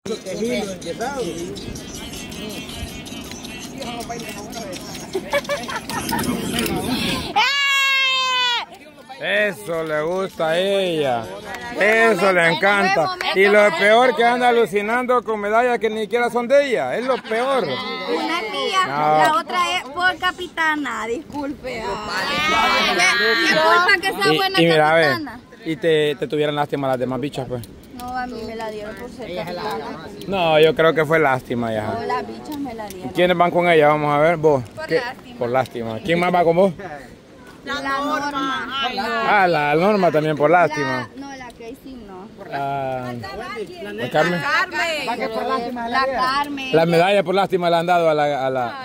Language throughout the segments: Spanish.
Eso le gusta a ella. Eso le encanta. Y lo peor que anda alucinando con medallas que ni siquiera son de ella. Es lo peor. Una es mía, la otra es por capitana. Disculpe. Disculpa que sea buena capitana. Y te tuvieran lástima las demás bichas, pues. No, a mí me la dieron por ser capitana. No, yo creo que fue lástima ya. No, las bichas me la dieron. ¿Quiénes van con ella? Vamos a ver, vos. Por lástima. Por lástima. ¿Quién más va con vos? La Norma. Ah, la Norma también por lástima. No, la Casey no. ¿La Carmen? La Carmen. Las medallas por lástima le han dado a la...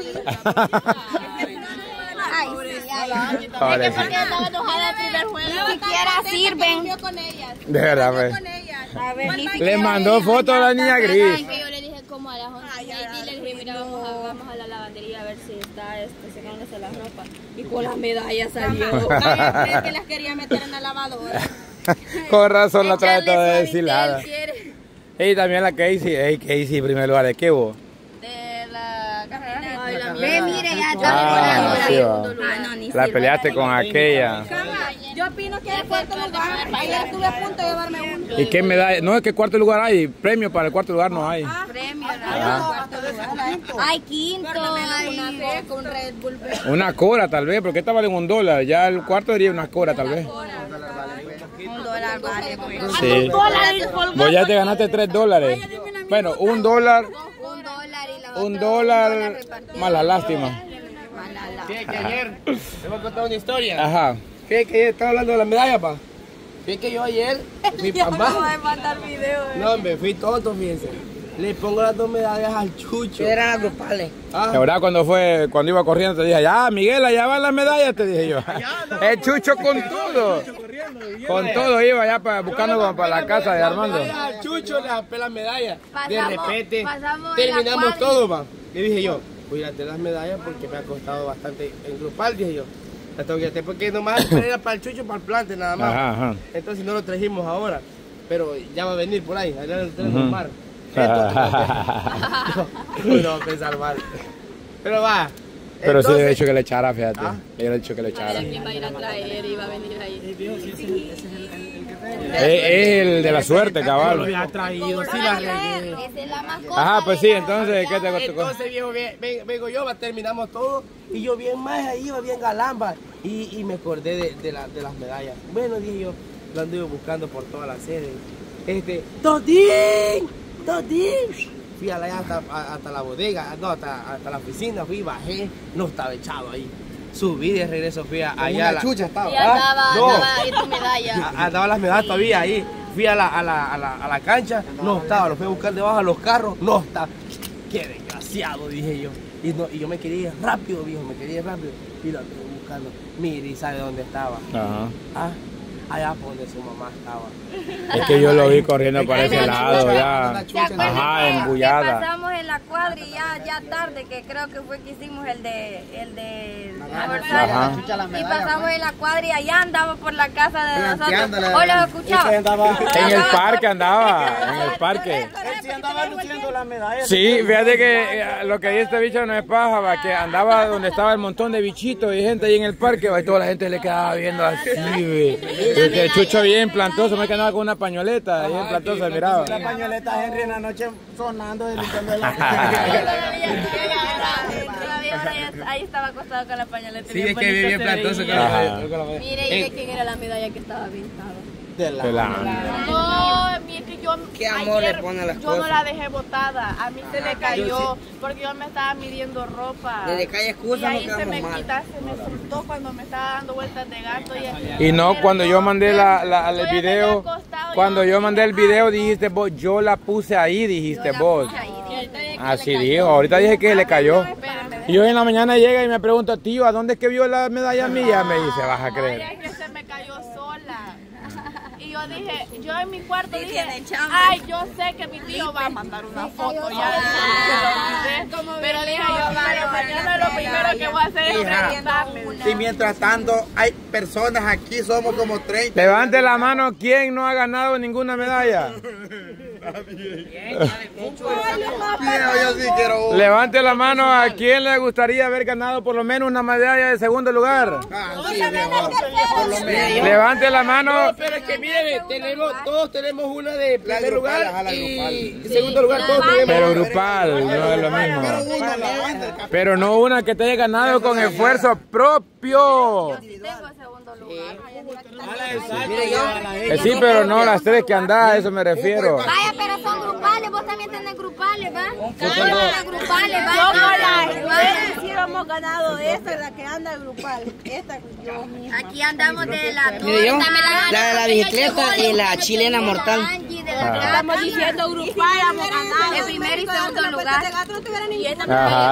Ay, sí, ay. Ahora Es que porque estaba enojada el primer juego. Ni siquiera sirven. De verdad, pues. A ver, ni Le siquiera mandó foto a la niña gris. Que yo le dije como a las 11 y le dije, mira, vamos a la lavandería a ver si está secándose la ropa. Y con las medallas salió. Cállate, que las quería meter en la lavadora. Con razón la trae toda deshilada. Y también la Casey. Hey, Casey, primer lugar, ¿de qué vos? De la carrera. Ve, mire, ya está Sí, mejorando. la peleaste con aquella. Yo opino que es cuarto lugar. Ahí estuve a punto de llevarme uno. ¿Y qué medalla? No, es que cuarto lugar hay. Premio para el cuarto lugar no hay. Premio, cuarto lugar. Ay, quinto. Una fe con Red Bull. Una cora tal vez, porque esta vale $1. Ya el cuarto sería una cora tal vez. $1 vale, pues. Sí. Vos ya te ganaste $3. Bueno, $1. $1 más la lástima. Fíjate que ayer, te voy a contar una historia. Ajá. Fíjate que ayer estaba hablando de la medalla, pa. Fíjate que yo ayer, mi papá. No, hombre, fui tonto, fíjense. Le pongo las 2 medallas al Chucho. Eran agrupales. La verdad, cuando iba corriendo te dije, ya, Miguel, allá van las medallas, te dije yo. El Chucho con todo. Con todo iba ya buscando como para la casa de Armando. Al Chucho le apé la medalla. De Pasamos repente, en la terminamos cuadra. todo, pa. Le dije yo, cuídate las medallas porque me ha costado bastante engrupar, dije yo. Las tengo que hacer porque nomás era para el Chucho, para el plante, nada más. Ajá. Entonces no lo trajimos ahora. Pero ya va a venir por ahí, allá en el mar. Entonces, no va a pensar mal. Pero va. Pero entonces, sí le he dicho que le echara, fíjate. ¿Ah? Le he dicho que le echara. ¿Quién va a ir a traer y va a venir ahí? Es el de la suerte, cabal. lo había traído, sí la regué. Esa es la mascota. Ajá, pues sí, entonces, ¿qué te costó? Entonces, viejo, vengo yo, terminamos todo. Y yo bien más ahí, iba bien galamba. Y me acordé de las medallas. Bueno, dije yo, lo anduve buscando por toda la sede. ¡Todín! Fui allá hasta la bodega, no, hasta la oficina, fui, bajé, no estaba echado ahí. Subí de regreso, fui allá a la... Y andaba ahí tu medalla. Andaban las medallas todavía ahí. Fui a la cancha, no estaba, lo fui a buscar debajo de los carros, no estaba. Qué desgraciado, dije yo. Y yo me quería ir rápido, viejo, Y lo estuve buscando. Mire, ¿y sabe dónde estaba? Ajá. Allá por donde su mamá estaba. Es que yo lo vi corriendo para ese lado, ya. ¿Te acuerdas Ajá, que embullada. pasamos en la cuadra y ya tarde, que creo que fue que hicimos el de aniversario? Ajá. Y pasamos en la cuadra y allá andaba por la casa de nosotros. ¿O los escuchaba? En el parque andaba, en el parque. Sí, fíjate que lo que dice este bicho no es paja, va, que andaba donde estaba el montón de bichitos y gente ahí en el parque, va, y toda la gente le quedaba viendo así, ve. El Chucho bien plantoso, me quedaba con una pañoleta, bien plantosa, miraba. La pañoleta Henry en la noche sonando y limpiando el Ahí estaba acostado con la pañoleta. Sí, es que bien plantoso. Mire, ¿y de quién era la medalla que estaba pintada? No, Es que yo Qué amor le pone a las yo cosas. no la dejé botada, a mí se le cayó porque yo me estaba midiendo ropa. Desde que hay Y excusa no ahí se quedamos me mal. se me soltó cuando me estaba dando vueltas de gato. Y no, cuando yo mandé el video, cuando yo mandé el video dijiste vos, yo la puse ahí, dijiste vos. Así dijo, ahorita dije que le cayó. Y hoy en la mañana llega y me pregunta, tío, ¿a dónde es que vio la medalla mía? Me dice, vas a creer. Es que se me cayó sola. Y yo dije, yo en mi cuarto dije, ay, yo sé que mi tío va a mandar una foto ya. Pero dije yo, mañana lo primero que voy a hacer es preguntarle. Y mientras tanto, hay personas aquí, somos como 30. Levante la mano, ¿quién no ha ganado ninguna medalla? Yo sí quiero uno. Levante la mano a quien le gustaría haber ganado por lo menos una medalla de segundo lugar. Levante la mano. No, pero es que miren, todos tenemos una de primer lugar y segundo lugar todos tenemos. Pero grupal, no es lo mismo. Pero no una que te haya ganado con esfuerzo propio. Sí, pero no las tres que andás, a eso me refiero. Vaya, pero son grupales, vos también tenés grupales, ¿va? Grupales, Sí, hemos ganado esta, la que anda grupal. Esta, aquí andamos de la Mire yo, la de la bicicleta y la chilena mortal. estamos diciendo grupal, hemos ganado. El primer y segundo lugar. Y esta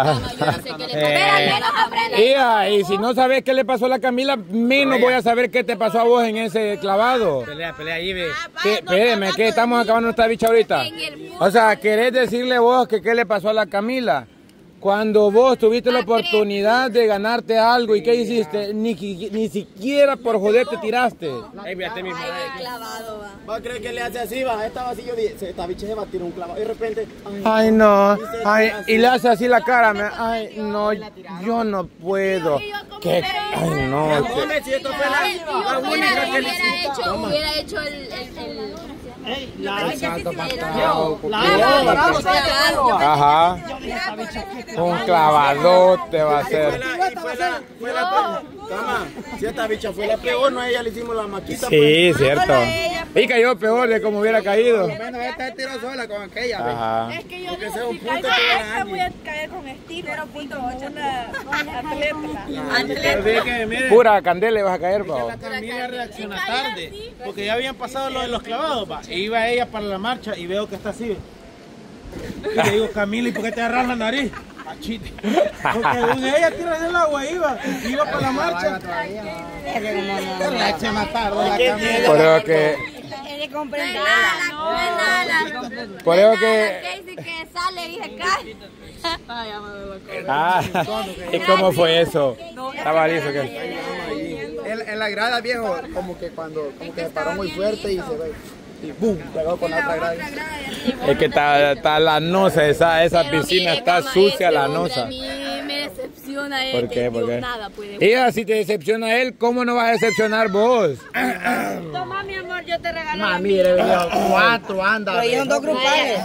Y si no sabes qué le pasó a la Camila, menos voy a saber qué te pasó a vos en ese clavado. Pelea ahí, ve. Espéreme, que estamos acabando esta bicha ahorita. O sea, ¿querés decirle vos que qué le pasó a la Camila? Cuando vos tuviste la oportunidad de ganarte algo, ¿y qué hiciste? Ni siquiera por joder te tiraste. Ahí mírate mi madre. ¿Va a creer que le hace así? Va, esta vacío, esta bicha se va a tirar un clavado y de repente. Ay, no. Ay, y le hace así la cara. Ay, no, yo no puedo. ¿Qué? Ay, no. Si esto fue la única que le hubiera hecho el salto patado. Ajá. Un clavadote va a ser. Si esta bicha fue la peor, no a ella le hicimos la maquita. Sí, cierto. Y cayó peor de como hubiera caído. Bueno, esta tiró sola con aquella. Ajá. Es que yo digo, si caigo a esta, voy a caer con estilo, así como una atleta. Pura candela vas a caer, pa. La Camila reacciona tarde, porque ya habían pasado lo de los clavados, pa. E iba ella para la marcha y veo que está así. Y le digo, Camila, ¿y por qué te agarras la nariz? Achite. Porque según ella tira del agua, iba para la marcha. Reacciona tarde la Camila. Por eso que... Por eso que sale y se cae. Ah, ¿y cómo fue eso? Estaba listo que... En la grada, viejo, como que se paró muy fuerte y se ve. Y boom, pegó con la otra grada. Es que está lanosa, esa piscina está sucia, lanosa. A mí me decepciona ¿Por qué? ¿Por qué? Nada puede. Ella, si te decepciona él, ¿cómo no vas a decepcionar vos? Toma, mi amor, yo te regalo. Mami, mire, 4 anda. Pero ellos son dos grupales.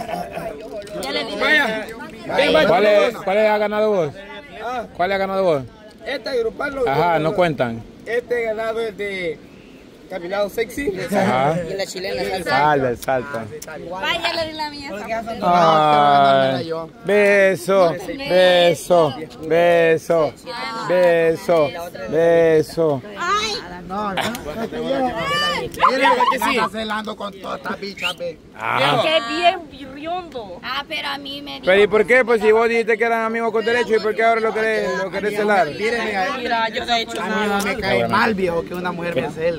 ¿Cuál ha ganado vos? ¿Cuál ha ganado vos? Este grupal Ajá, no cuentan. Este ganado es de caminado sexy. Ajá. Y la chilena salsa. El salto. Vaya, le di la mía. Ay, beso, beso, beso, beso, beso. Está celando con todas estas bichas, ve. Que bien birriondo. Pero a mí me Pero ¿y por qué? Pues si vos dijiste que eran amigos con derecho, ¿y por qué ahora lo querés celar? Mira, yo de hecho A mí no me cae mal, viejo, que una mujer me cele.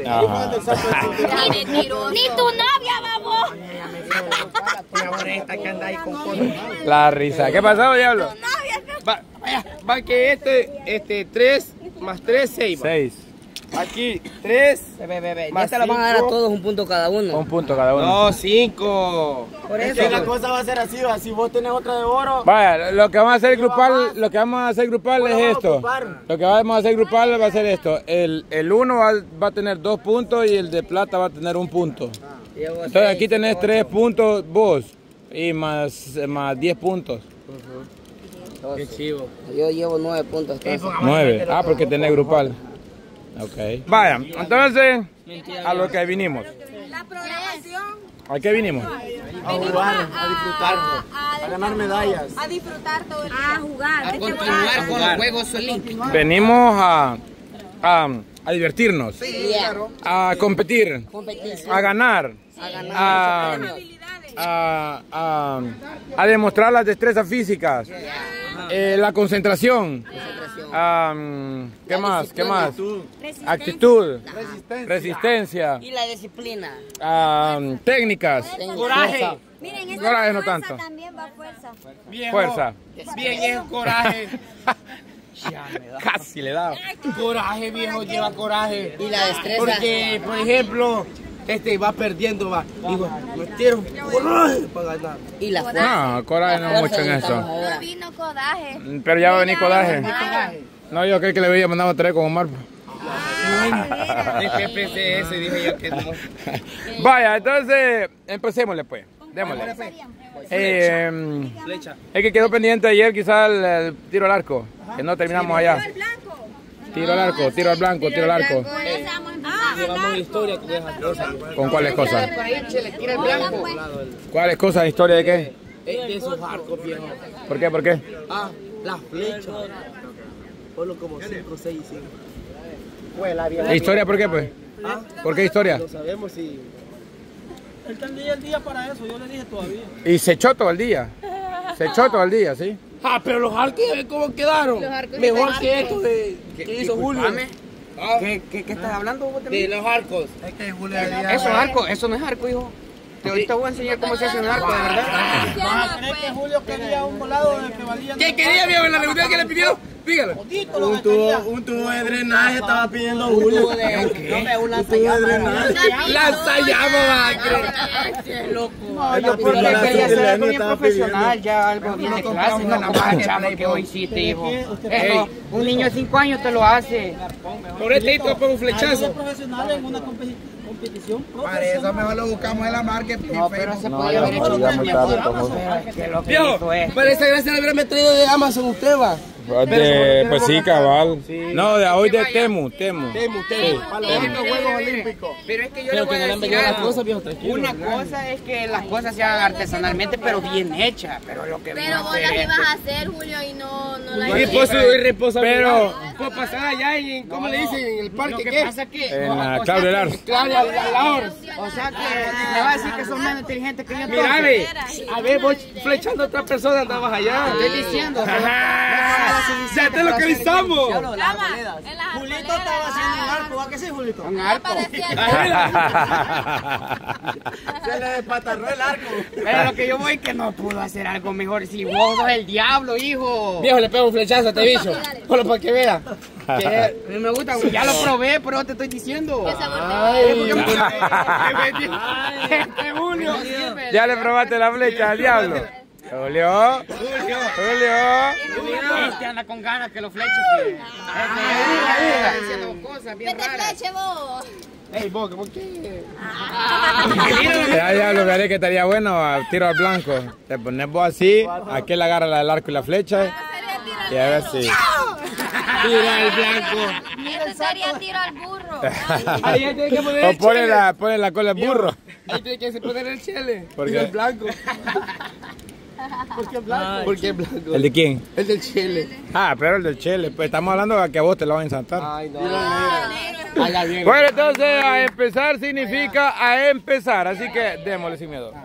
Ni tu novia, babos. Esta que anda ahí con cosas. La risa. ¿Qué pasó, diablo? Va que 3 más 3, 6. 6. Aquí 3. Ya te lo van a dar a todos un punto cada uno. Un punto cada uno. No, 5. Por Es eso. que la cosa va a ser así, va. Si vos tenés otra de oro. Vaya, lo que vamos a hacer grupal, es esto. Lo que vamos a hacer grupal va a ser esto. El 1 va a tener 2 puntos y el de plata va a tener 1 punto. Entonces aquí tenés 3 puntos vos y más 10 puntos. Qué chivo. Yo llevo 9 puntos. 9. Ah, porque tenés grupal. Ok. Vaya, entonces a lo que vinimos. La programación. ¿A qué vinimos? A jugar, a disfrutar, a ganar medallas. A disfrutar todo el día. A jugar. A continuar con los Juegos Olímpicos. Venimos a divertirnos, a competir, a ganar, a demostrar las destrezas físicas, la concentración, ¿qué más? Actitud, resistencia, Y la disciplina. técnicas, Coraje. Miren, esa Coraje no fuerza tanto. también va fuerza. fuerza. Bien es coraje. Casi le da. Coraje, viejo, lleva coraje. Y la destreza. Porque, por ejemplo, Va perdiendo, va. Digo, me tiro coraje para ganar. Y la No, coraje no mucho en eso. No vino codaje. Pero ya va a venir codaje. No, yo creo que le había mandado a traer con Omar. De PPCS dije yo que no. Vaya, entonces, empecémosle pues. Démosle. Flecha. Es que quedó pendiente ayer quizás el tiro al arco. Que no terminamos allá. Tiro al arco, tiro al blanco, tiro al arco. Llevamos historia con esas cosas. ¿Con cuáles cosas? tira el blanco. ¿Cuáles cosas? ¿Historia de qué? De esos arcos, viejo. ¿Por qué? ¿Por qué? Las flechas. Solo como 5, 6 y 5. ¿Historia por qué pues? ¿Por qué historia? No sabemos si... Él tendría el día para eso, yo le dije todavía. Y se echó todo el día. Se echó todo el día, ¿sí? Pero los arcos, ¿cómo quedaron? Mejor que esto que hizo Julio. ¿Qué estás hablando vos De los arcos. Es que Julio Eso es arco, eso no es arco, hijo. Ahorita voy a enseñar cómo se hace un arco, de verdad. ¿Vas a creer que Julio quería un volado de que valía? ¿Qué quería, viejo, en la reunión que le pidió? Dígalo. Un tubo de drenaje estaba pidiendo Julio. Un tubo de drenaje. Lanzallamas, No, yo porque quería hacer algo bien profesional, ya algo bien de clase, no nada más chamo que vos hiciste, hijo. Un niño de 5 años te lo hace. Por este te pongo un flechazo. Profesional en una competición Para eso mejor lo buscamos en la marketing. No, pero se podía haber hecho un mejor. Viejo, para esa gracia le hubiera traído de Amazon usted, va. Pues sí, cabal. No, de hoy de Temu. Temu. Para los Juegos Olímpicos. Pero es que yo le voy a decir algo. Una cosa es que las cosas se hagan artesanalmente, pero bien hechas. Pero lo que Pero vos las ibas a hacer, Julio, y no las Pero Pues pasar allá en, ¿cómo le dicen? En el parque, Lo que ¿qué? pasa es que... en la Claudia Lars. O sea que me va a decir que son menos inteligentes que yo. Mira, a ver, vos flechando a otra persona andabas allá. Estoy diciendo. ¡Ya te localizamos! Julito estaba haciendo un arco, ¿a qué sí, Julito? Un arco. Se le despatarró el arco. Pero lo que yo voy es que no pudo hacer algo mejor. Si vos sos el diablo, hijo. Viejo, le pego un flechazo a este bicho. Solo para que vea. A mí me gusta, ya lo probé, pero te estoy diciendo. Julio. Ya le probaste la flecha al diablo. Julio. Te anda con ganas que lo fleches. Diciendo cosas bien Vete raras. fleche vos. Ey, vos, ¿por qué? Ya diablo, veré que estaría bueno tiro al blanco. Te pones vos así, aquel agarra el arco y la flecha. Y a ver si. Tira el blanco. Eso sería tiro al burro. Ahí tiene que poner O el pone la cola al burro. Ahí tiene que poner el chile. ¿Por Tira qué? el blanco. ¿Por qué blanco? ¿Por qué blanco? ¿El de quién? El del chile. Pero el del chile. Pues estamos hablando de que a vos te lo van a ensantar. Ay, no. Haga bien. Bueno, entonces a empezar significa a empezar. Así que démosle sin miedo.